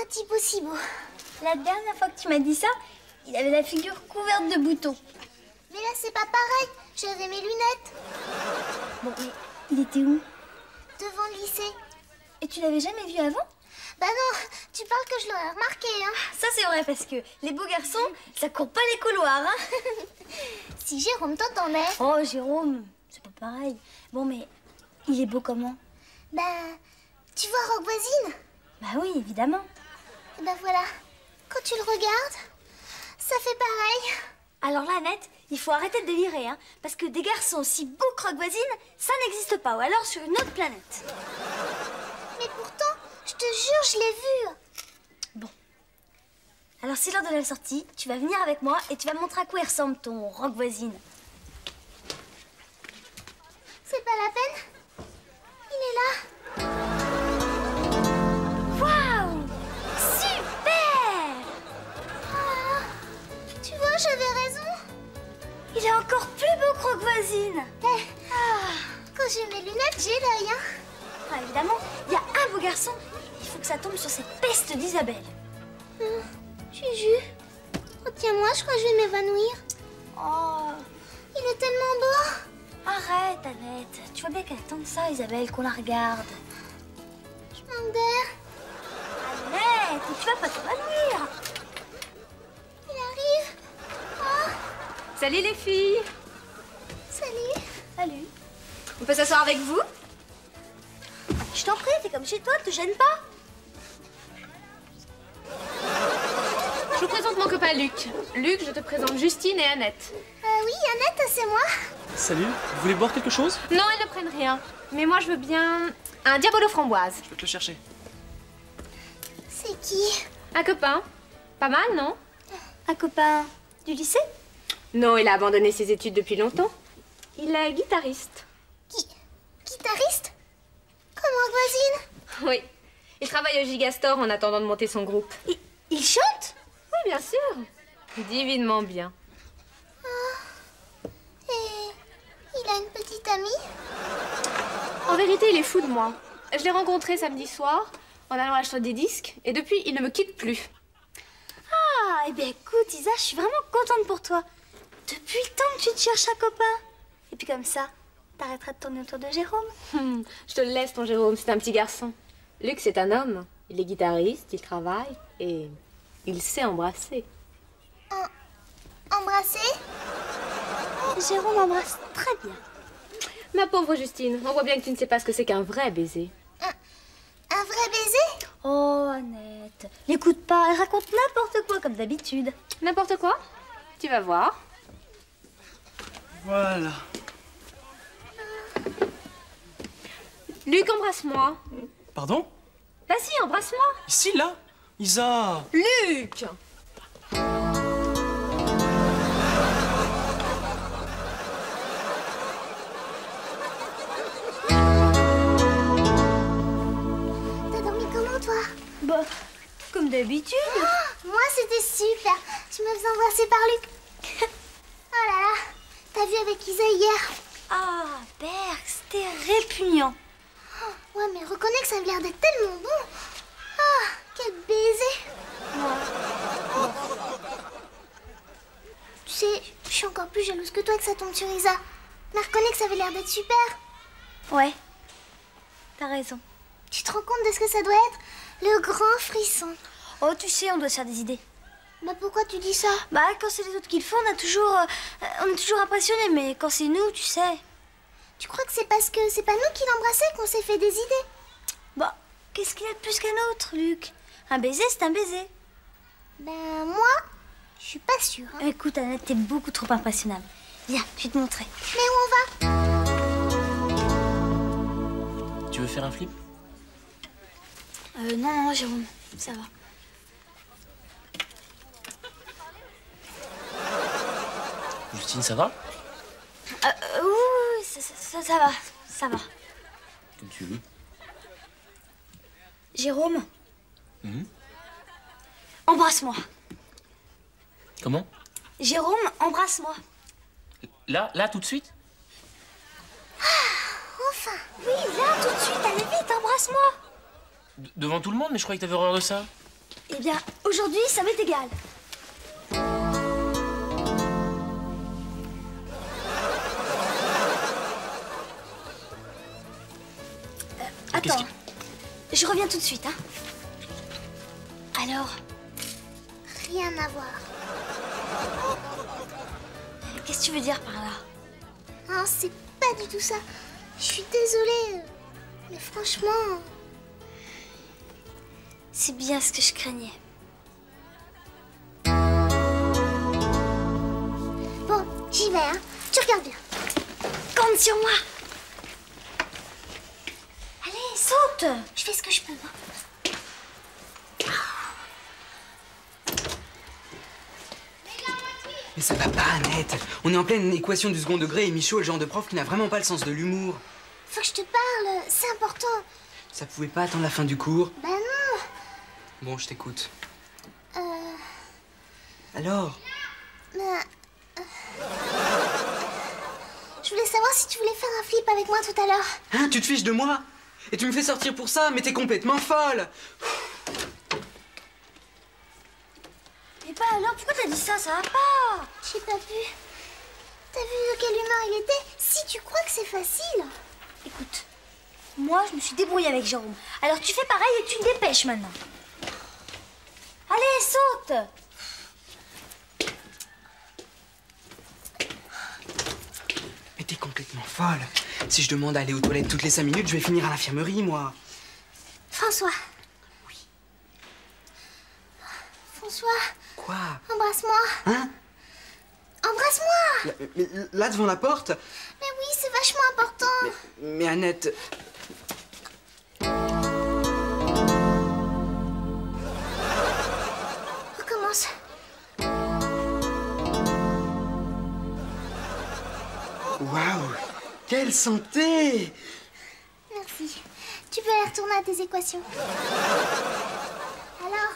un type aussi beau. La dernière fois que tu m'as dit ça, il avait la figure couverte de boutons. Mais là, c'est pas pareil. J'avais mes lunettes. Bon, mais il était où? Devant le lycée. Et tu l'avais jamais vu avant? Bah non, tu parles que je l'aurais remarqué, hein. Ça, c'est vrai, parce que les beaux garçons, ça court pas les couloirs, hein. Si Jérôme t'entendait. Oh, Jérôme, c'est pas pareil. Bon, mais il est beau comment? Bah, tu vois Rock Voisine? Bah oui, évidemment. Et bah voilà, quand tu le regardes, ça fait pareil. Alors là, Annette, il faut arrêter de délirer, hein, parce que des garçons aussi beaux que Rock Voisine, ça n'existe pas, ou alors sur une autre planète. Mais pourtant, je te jure, je l'ai vu. Bon. Alors c'est l'heure de la sortie, tu vas venir avec moi et tu vas me montrer à quoi il ressemble ton Rock Voisine. C'est pas la peine. Il est là. Waouh! Super! Ah, tu vois, j'avais raison. Il est encore plus beau que Rock Voisine. Quand j'ai mes lunettes, j'ai l'œil, hein. Ah, évidemment, il y a un beau garçon. Il faut que ça tombe sur cette peste d'Isabelle. Juju, retiens-moi, je crois que je vais m'évanouir. Oh, Il est tellement beau. arrête, Annette. Tu vois bien qu'elle attend ça, Isabelle, qu'on la regarde. Je manque d'air. Annette, tu vas pas t'évanouir. Il arrive. Oh, Salut les filles. salut. Salut. On peut s'asseoir avec vous? Je t'en prie, t'es comme chez toi, te gêne pas. Je vous présente mon copain Luc. Luc, je te présente Justine et Annette. Oui, Annette, c'est moi. Salut, vous voulez boire quelque chose? Non, elles ne prennent rien. Mais moi, je veux bien un diabolo framboise. Je vais te le chercher. C'est qui? Un copain. Pas mal, non? Un copain du lycée? Non, il a abandonné ses études depuis longtemps. Il est guitariste. Guitariste? Comme Rock Voisine? Oui. Il travaille au Gigastore en attendant de monter son groupe. Il chante? Oui, bien sûr. Divinement bien. Et il a une petite amie? En vérité, il est fou de moi. Je l'ai rencontré samedi soir en allant acheter des disques et depuis, il ne me quitte plus. Ah, eh bien écoute, Isa, je suis vraiment contente pour toi. Depuis le temps que tu te cherches un copain. Et puis comme ça, t'arrêteras de tourner autour de Jérôme. Je te le laisse, ton Jérôme, c'est un petit garçon. Luc, c'est un homme. Il est guitariste, il travaille et il sait embrasser. Embrasser? Jérôme embrasse très bien. Ma pauvre Justine, on voit bien que tu ne sais pas ce que c'est qu'un vrai baiser. Un vrai baiser? Oh, Annette, l'écoute pas, elle raconte n'importe quoi comme d'habitude. N'importe quoi? Tu vas voir. Voilà. Luc, embrasse-moi. Pardon? Vas-y, embrasse-moi. Ici, là? Isa! Luc! T'as dormi comment, toi? Bah, comme d'habitude. Moi, c'était super. Tu me faisais embrasser par Luc. Oh là là, t'as vu avec Isa hier? Ah, Berg, c'était répugnant. Ouais, mais reconnais que ça avait l'air d'être tellement bon. Ah, quel baiser. Tu sais, je suis encore plus jalouse que toi que ça tombe sur Isa. Mais reconnais que ça avait l'air d'être super. Ouais, t'as raison. Tu te rends compte de ce que ça doit être? Le grand frisson. Oh, tu sais, on doit se faire des idées. Bah pourquoi tu dis ça? Bah, quand c'est les autres qui le font, on est toujours impressionnés, mais quand c'est nous, tu sais. Tu crois que c'est parce que c'est pas nous qui l'embrassaient qu'on s'est fait des idées? Bah, qu'est-ce qu'il y a de plus qu'un autre, Luc? Un baiser, c'est un baiser. Ben moi, je suis pas sûre. Hein. Écoute, Annette, t'es beaucoup trop impressionnable. Viens, je vais te montrer. Mais où on va? Tu veux faire un flip? Non, Jérôme, ça va. Justine, ça va? Oui, ça va, ça va. Comme tu veux. Jérôme, embrasse-moi. Comment? Jérôme, embrasse-moi. Là, tout de suite? Enfin. Oui, là, tout de suite, allez vite, embrasse-moi. Devant tout le monde, mais je croyais que t'avais horreur de ça. Eh bien, aujourd'hui, ça m'est égal. Attends, je reviens tout de suite, hein. Alors? Rien à voir. Qu'est-ce que tu veux dire par là? Non, c'est pas du tout ça. Je suis désolée. Mais franchement... C'est bien ce que je craignais. Bon, j'y vais, hein. Tu regardes bien. Compte sur moi. Allez, saute. Je fais ce que je peux, moi. Mais ça va pas, Annette. On est en pleine équation du second degré et Michaud est le genre de prof qui n'a vraiment pas le sens de l'humour. Faut que je te parle, c'est important. Ça pouvait pas attendre la fin du cours? Bah non. Bon, je t'écoute. Alors? Je voulais savoir si tu voulais faire un flip avec moi tout à l'heure. Hein, tu te fiches de moi? Et tu me fais sortir pour ça? Mais t'es complètement folle! Et bah alors, pourquoi t'as dit ça? Ça va pas. J'ai pas vu. T'as vu de quelle humeur il était? Si tu crois que c'est facile. Écoute, moi, je me suis débrouillée avec Jérôme. Alors tu fais pareil et tu te dépêches maintenant. Allez, saute. Mais t'es complètement folle. Si je demande d'aller aux toilettes toutes les 5 minutes, je vais finir à l'infirmerie, moi. François. Oui. François, Quoi? embrasse-moi. Hein? Embrasse-moi. Là, devant la porte? Mais oui, c'est vachement important. Mais Annette... Recommence. Waouh! Quelle santé! Merci. Tu peux aller retourner à tes équations. Alors?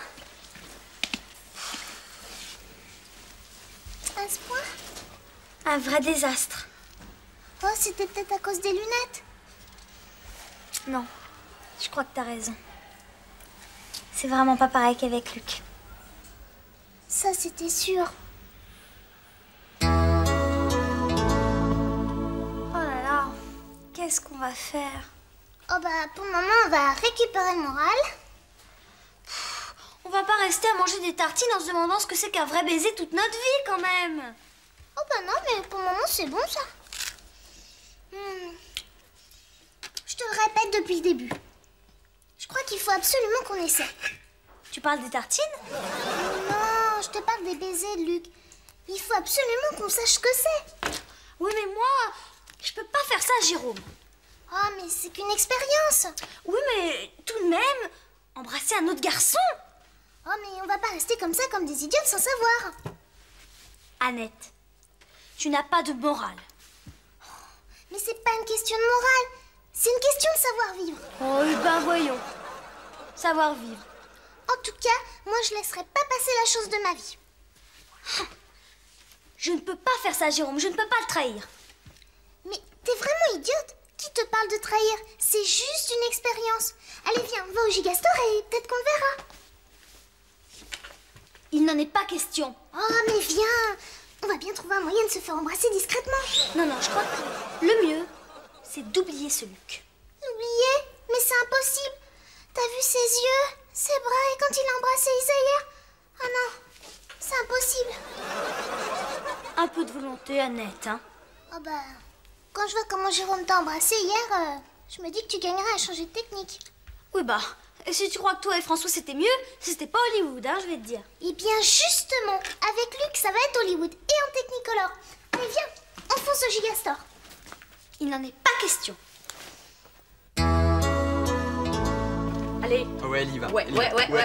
À ce point? Un vrai désastre. Oh, c'était peut-être à cause des lunettes. Non, je crois que t'as raison. C'est vraiment pas pareil qu'avec Luc. Ça, c'était sûr. Oh là là, qu'est-ce qu'on va faire? Oh bah, pour le moment, on va récupérer le moral. On va pas rester à manger des tartines en se demandant ce que c'est qu'un vrai baiser toute notre vie, quand même. Oh bah non, mais pour le moment, c'est bon, ça. Je te le répète depuis le début. Je crois qu'il faut absolument qu'on essaie. Tu parles des tartines? Non, je te parle des baisers, Luc. Il faut absolument qu'on sache ce que c'est. Oui, mais moi, je peux pas faire ça, Jérôme. Oh, mais c'est qu'une expérience. Oui, mais tout de même, embrasser un autre garçon. Oh, mais on va pas rester comme ça, comme des idiotes sans savoir. Annette, tu n'as pas de morale. Mais c'est pas une question de morale. C'est une question de savoir-vivre. Oh, ben voyons. Savoir vivre. En tout cas, moi, je laisserai pas passer la chose de ma vie. Je ne peux pas faire ça, Jérôme. Je ne peux pas le trahir. Mais t'es vraiment idiote. Qui te parle de trahir? C'est juste une expérience. Allez, viens, va au Gigastore et peut-être qu'on le verra. Il n'en est pas question. Oh, mais viens. On va bien trouver un moyen de se faire embrasser discrètement. Non, non, je crois que le mieux, c'est d'oublier ce Luc. Oublier? Mais c'est impossible. T'as vu ses yeux, ses bras et quand il a embrassé Isa hier? Oh non, c'est impossible. Un peu de volonté, Annette, hein. Oh bah, quand je vois comment Jérôme t'a embrassé hier, je me dis que tu gagnerais à changer de technique. Oui, bah, et si tu crois que toi et François c'était mieux, c'était pas Hollywood, hein, je vais te dire. Eh bien, justement, avec Luc, ça va être Hollywood et en Technicolor. Allez, viens, on fonce au Gigastore. Il n'en est pas question. Allez. Ouais, elle y va. Ouais.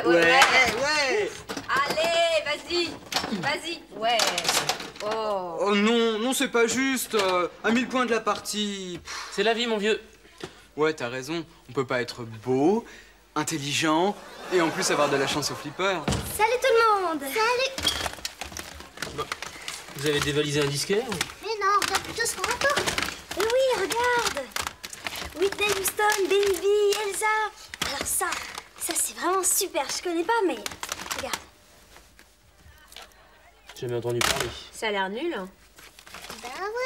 Allez, vas-y. Ouais. Oh. Oh non, c'est pas juste. À 1000 points de la partie. C'est la vie, mon vieux. Ouais, t'as raison. On peut pas être beau, intelligent et en plus avoir de la chance au flipper. Salut tout le monde. Salut. Vous avez dévalisé un disquaire? Mais non, on regarde plutôt ce qu'on rapporte. Et oui, regarde. Whitney Houston, Baby, Elsa. Alors ça c'est vraiment super. Je connais pas, mais Jamais entendu parler. Ça a l'air nul. Ben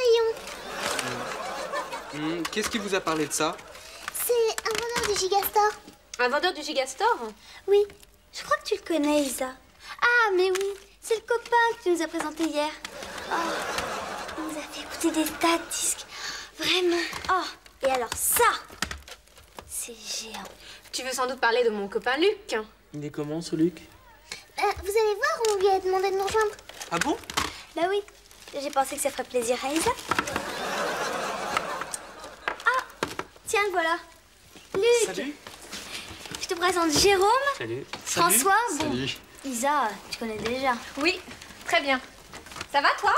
voyons. Qu'est-ce qui vous a parlé de ça? C'est un vendeur du Gigastore. Un vendeur du Gigastore? Oui, je crois que tu le connais, Isa. Ah, mais oui, c'est le copain que tu nous as présenté hier. Oh, il nous a fait écouter des tas de disques. Vraiment. Oh, et alors ça, c'est géant. Tu veux sans doute parler de mon copain Luc. Il est comment, ce Luc? Vous allez voir, on lui a demandé de nous rejoindre. Ah bon? Bah oui, j'ai pensé que ça ferait plaisir à Isa. Ah, tiens, le voilà. Luc. Salut. Je te présente Jérôme, Salut. François, bon. Salut. Isa, tu connais déjà. Oui, très bien. Ça va, toi?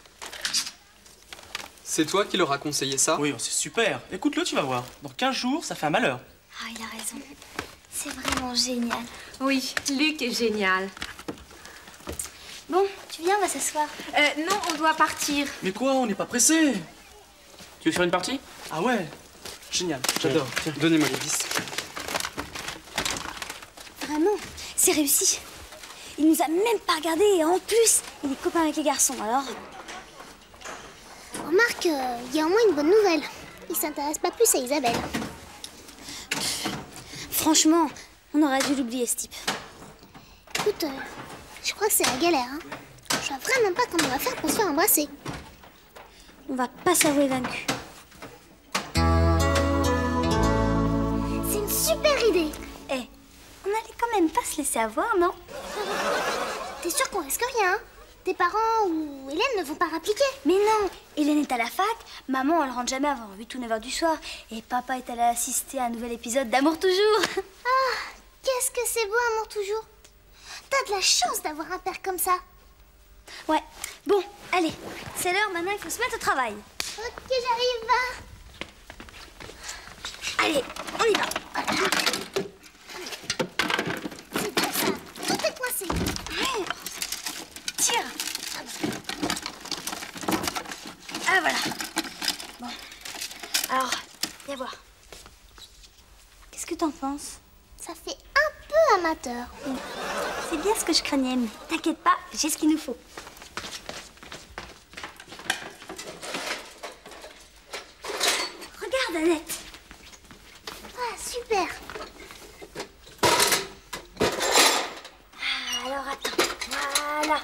C'est toi qui leur a conseillé ça? Oui, c'est super. Écoute-le, tu vas voir. Dans 15 jours, ça fait un malheur. Ah, il a raison. C'est vraiment génial. Oui, Luc est génial. Bon, tu viens, on va s'asseoir. Non, on doit partir. Mais quoi, on n'est pas pressé. Tu veux faire une partie? Ah ouais, génial. J'adore. Donnez-moi les disques. Vraiment, c'est réussi. Il nous a même pas regardé et en plus, il est copain avec les garçons, alors... Remarque, il y a au moins une bonne nouvelle. Il s'intéresse pas plus à Isabelle. Franchement, on aurait dû l'oublier, ce type. Écoute, je crois que c'est la galère. Hein. Je vois vraiment pas comment on va faire pour se faire embrasser. On va pas s'avouer vaincu. C'est une super idée. Eh, on allait quand même pas se laisser avoir, non? T'es sûr qu'on risque rien, hein? Tes parents ou Hélène ne vont pas rappliquer. Mais non, Hélène est à la fac, maman elle rentre jamais avant 8 ou 9 heures du soir, et papa est allé assister à un nouvel épisode d'Amour Toujours. Ah, qu'est-ce que c'est beau, Amour Toujours. T'as de la chance d'avoir un père comme ça. Ouais, bon, allez, c'est l'heure maintenant, il faut se mettre au travail. Ok, j'arrive, va. Allez, on y va. C'est bien ça, tout est coincé. Ouais. Tire. Ah voilà. Bon, alors, viens voir. Qu'est-ce que t'en penses? Ça fait un peu amateur. C'est bien ce que je craignais, mais t'inquiète pas, j'ai ce qu'il nous faut. Regarde, Annette. Ah, super. Ah, alors attends, voilà.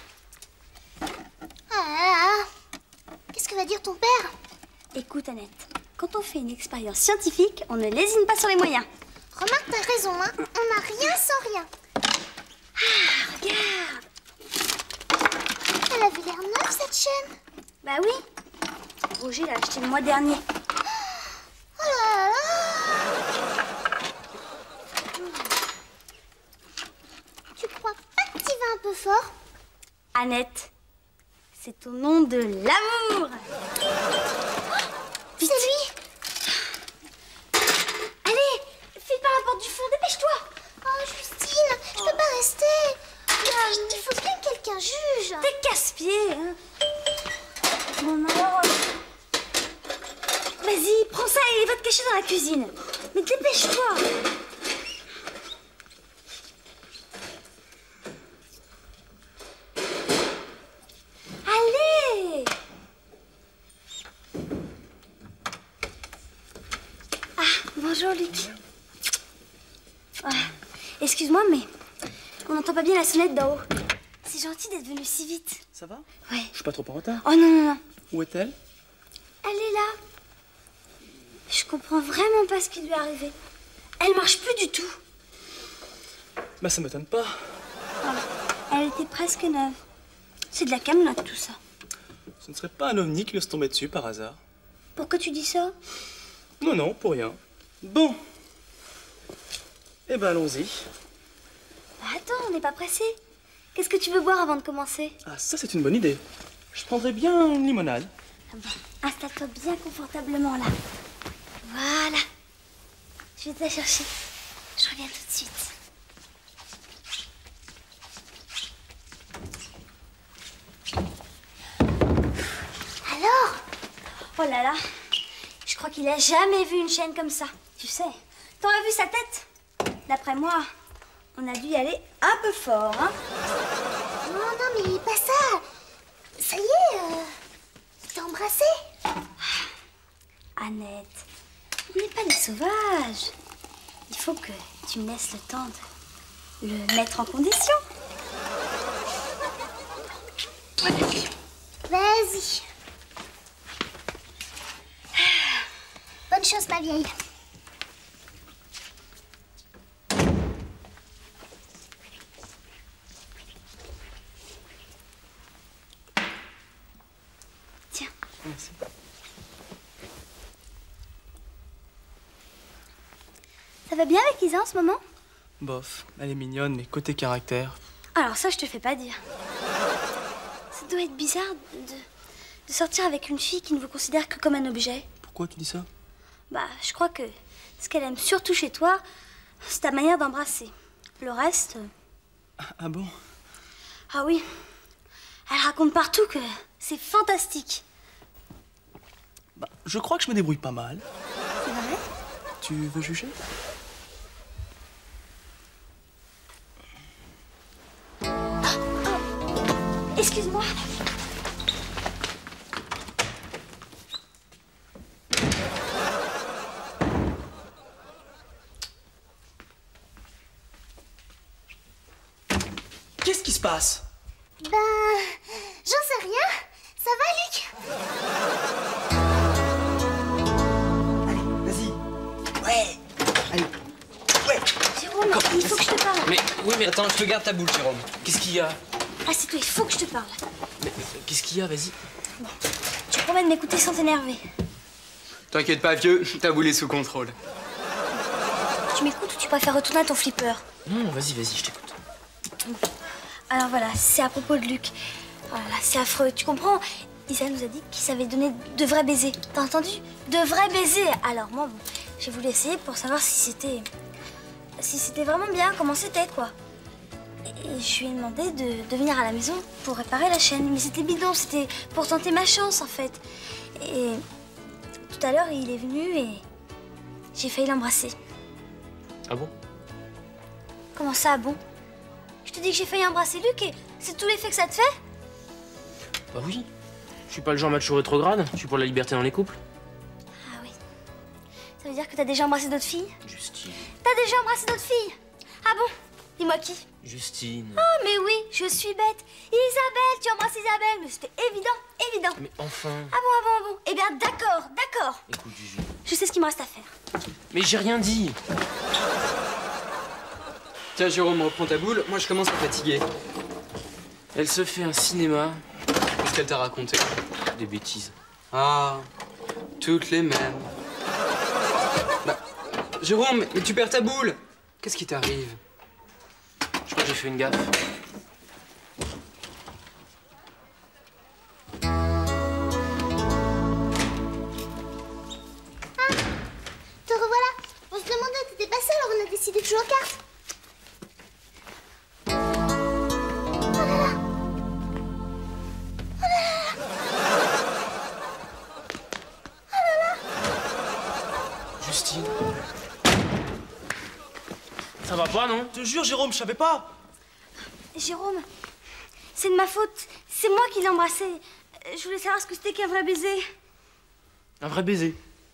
Ah, qu'est-ce que va dire ton père? Écoute, Annette, quand on fait une expérience scientifique, on ne lésine pas sur les moyens. Remarque, t'as raison, hein. On n'a rien sans rien. Ah, regarde. Elle avait l'air neuve, cette chaîne. Bah oui. Roger l'a acheté le mois dernier. Oh là là. Tu crois pas que tu vas un peu fort? Annette, c'est au nom de l'amour. C'est lui. Allez, file par la porte du fond, dépêche-toi. Oh, Justine, je peux pas rester. Il faut bien que quelqu'un juge. T'es casse-pied, hein. Bon, alors... Vas-y, prends ça et va te cacher dans la cuisine. Mais dépêche-toi. Allez. Ah, bonjour, Luc. Ah, excuse-moi, mais on n'entend pas bien la sonnette d'en haut. C'est gentil d'être venu si vite. Ça va? Ouais. Je suis pas trop en retard. Oh non, non, non. Où est-elle? Elle est là. Je comprends vraiment pas ce qui lui est arrivé. Elle marche plus du tout. Bah ça m'étonne pas. Elle était presque neuve. C'est de la camelote tout ça. Ce ne serait pas un ovni qui vient se tomber dessus par hasard. Pourquoi tu dis ça? Non, non, pour rien. Bon. Eh ben allons-y. Bah, attends, on n'est pas pressé. Qu'est-ce que tu veux boire avant de commencer? Ah ça c'est une bonne idée. Je prendrais bien une limonade. Ah bon, installe-toi bien confortablement là. Voilà. Je vais te la chercher. Je reviens tout de suite. Alors? Oh là là. Je crois qu'il a jamais vu une chaîne comme ça. Tu sais, t'aurais vu sa tête? D'après moi, on a dû y aller un peu fort, hein? Non, non, mais pas ça. Ça y est, tu t'es embrassé. Annette, on n'est pas des sauvages. Il faut que tu me laisses le temps de le mettre en condition. Vas-y. Bonne chose, ma vieille. Tiens. Merci. Ça va bien avec Isa en ce moment? Bof, elle est mignonne, mais côté caractère... Alors ça, je te fais pas dire. Ça doit être bizarre de sortir avec une fille qui ne vous considère que comme un objet. Pourquoi tu dis ça? Bah, je crois que ce qu'elle aime surtout chez toi, c'est ta manière d'embrasser. Le reste... Ah bon? Ah oui. Elle raconte partout que c'est fantastique. Bah, je crois que je me débrouille pas mal. C'est vrai? Tu veux juger? Excuse-moi. Qu'est-ce qui se passe? Ben, j'en sais rien. Ça va, Luc? Allez, vas-y. Ouais. Allez. Ouais. Jérôme, il faut que je te parle. Mais oui, mais Attends, je te garde ta boule, Jérôme. qu'est-ce qu'il y a? Assieds-toi, il faut que je te parle. Mais qu'est-ce qu'il y a? Vas-y. Tu promets de m'écouter sans t'énerver. T'inquiète pas, vieux, ta boule est sous contrôle. Tu m'écoutes ou tu préfères retourner à ton flipper? Non, vas-y, je t'écoute. Alors voilà, c'est à propos de Luc. Oh là là, c'est affreux, tu comprends? Isa nous a dit qu'il savait donner de vrais baisers. T'as entendu? De vrais baisers. Alors moi, bon, j'ai voulu essayer pour savoir si c'était vraiment bien, comment c'était, quoi. Et je lui ai demandé de venir à la maison pour réparer la chaîne. Mais c'était bidon, c'était pour tenter ma chance, en fait. Et tout à l'heure, il est venu et j'ai failli l'embrasser. Ah bon? Comment ça, ah bon? Je te dis que j'ai failli embrasser Luc et c'est tout l'effet que ça te fait? Bah oui. Je suis pas le genre macho rétrograde, je suis pour la liberté dans les couples. Ah oui. Ça veut dire que t'as déjà embrassé d'autres filles? Justine. T'as déjà embrassé d'autres filles? Ah bon? Dis-moi qui? Justine. Oh mais oui, je suis bête. Isabelle, tu embrasses Isabelle, mais c'était évident. Mais enfin. Ah bon. Eh bien d'accord. Écoute, Juju. Je sais ce qu'il me reste à faire. Mais j'ai rien dit. Tiens, Jérôme, reprends ta boule. Moi, je commence à fatiguer. Elle se fait un cinéma. Qu'est-ce qu'elle t'a raconté? Des bêtises. Ah, toutes les mêmes. Bah, Jérôme, mais tu perds ta boule. Qu'est-ce qui t'arrive? Je crois que j'ai fait une gaffe. Te revoilà. On se demandait où t'étais passé, alors on a décidé de jouer aux cartes. Justine. Ça va pas, non? Je te jure, Jérôme, je savais pas. Jérôme, c'est de ma faute. C'est moi qui l'ai embrassé. Je voulais savoir ce que c'était qu'un vrai baiser. Un vrai baiser.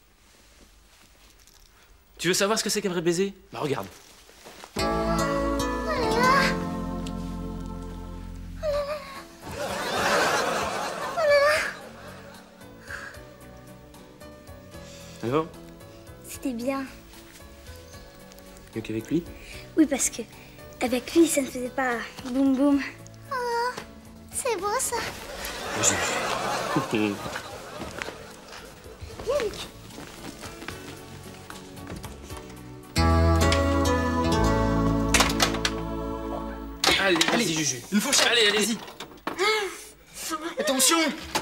Tu veux savoir ce que c'est qu'un vrai baiser? Bah regarde. Alors? C'était bien. Mieux qu'avec lui? Oui, parce que avec lui, ça ne faisait pas boum boum. Oh, c'est beau ça. Juju. Viens, Luc. Allez, vas-y, Juju. Une fourchette. Allez, Vas-y. Attention.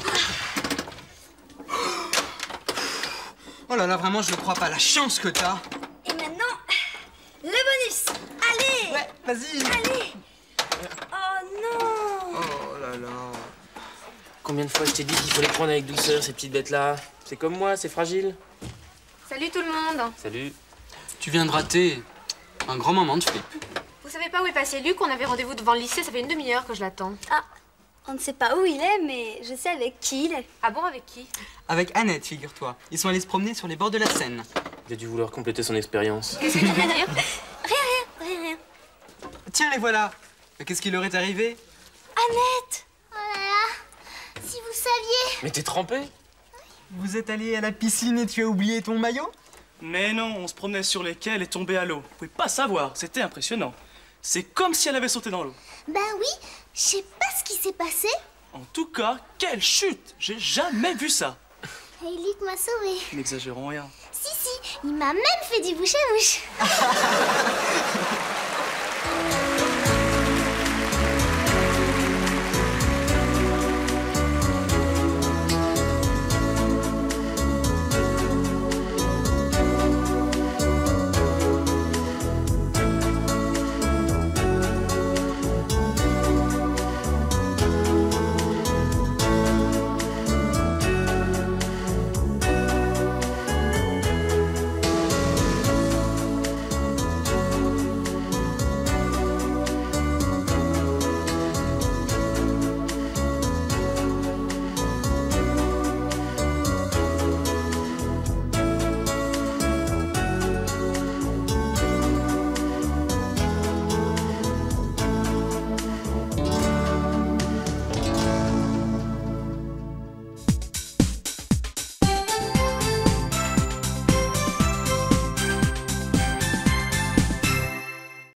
Oh là là, vraiment, je le crois pas. La chance que t'as. Et maintenant, le bonus. Allez. Ouais, vas-y. Allez. Oh non. Oh là là. Combien de fois je t'ai dit qu'il fallait prendre avec douceur ces petites bêtes-là? C'est comme moi, c'est fragile. Salut tout le monde. Salut. Tu viens de rater un grand moment de flip. Vous savez pas où est passé Luc? On avait rendez-vous devant le lycée, ça fait une demi-heure que je l'attends. Ah, On ne sait pas où il est, mais je sais avec qui il est. Ah bon, avec qui? Avec Annette, figure-toi. Ils sont allés se promener sur les bords de la Seine. Il a dû vouloir compléter son expérience. Qu'est-ce que tu veux dire? Rien. Tiens, les voilà. Mais qu'est-ce qui leur est arrivé? Annette! Oh là là, si vous saviez. Mais t'es trempé? Vous êtes allés à la piscine et tu as oublié ton maillot? Mais non, on se promenait sur les quais, elle est tombée à l'eau. Vous pouvez pas savoir, c'était impressionnant. C'est comme si elle avait sauté dans l'eau. Ben oui, je sais pas ce qui s'est passé. En tout cas, quelle chute! J'ai jamais vu ça. Et Luc m'a sauvé. N'exagérons rien. Si, il m'a même fait du bouche à bouche.